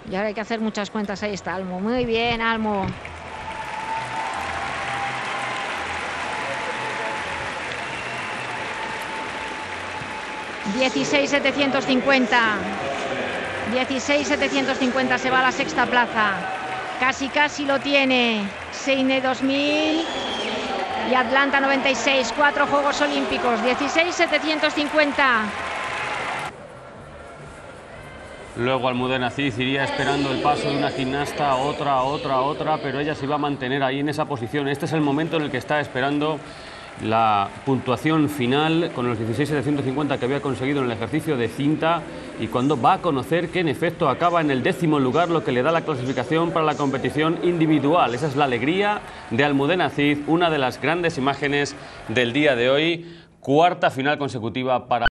Y ahora hay que hacer muchas cuentas. Ahí está Almo. Muy bien, Almo. $16.750. 16.750, se va a la sexta plaza. Casi lo tiene. Sydney 2000 y Atlanta 96. 4 Juegos Olímpicos. 16.750. Luego Almudena Cid iría esperando el paso de una gimnasta, otra, pero ella se va a mantener ahí en esa posición. Este es el momento en el que está esperando la puntuación final con los 16.750 que había conseguido en el ejercicio de cinta, y cuando va a conocer que en efecto acaba en el 10º lugar, lo que le da la clasificación para la competición individual. Esa es la alegría de Almudena Cid, una de las grandes imágenes del día de hoy. Cuarta final consecutiva para